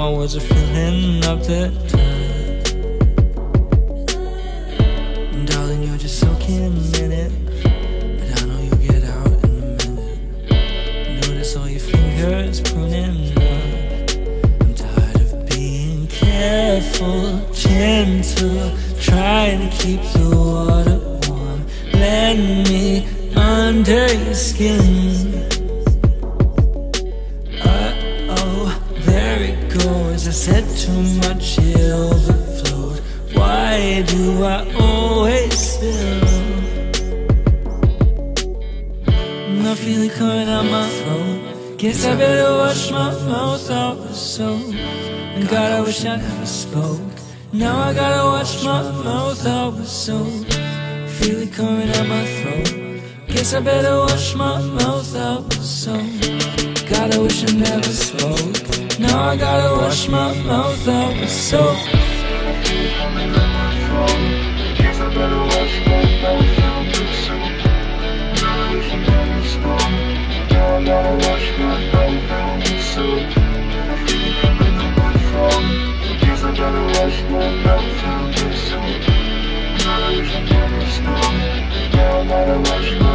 my words are filling up the tub. Darling, you're just soaking in it, but I know you'll get out in a minute. Notice all your fingers pruning up. I'm tired of being careful, gentle, trying to keep the water warm. Let me under your skin. There it goes, I said too much, it overflowed. Why do I always spill? I feel it coming out my throat. Guess I better wash my mouth out with soap. And God, I wish I never spoke. Now I gotta wash my mouth out with soap. Feel it coming out my throat. Guess I better wash my mouth out with soap. God, I wish I never spoke. Now I gotta wash my mouth out with soap. Guess I better wash my mouth out with soap. Now I wish I never spoke. Now I gotta wash my mouth out with soap. I feel it coming out my throat. Guess I better wash my mouth out with soap. Now I wish I never spoke. Now I gotta wash my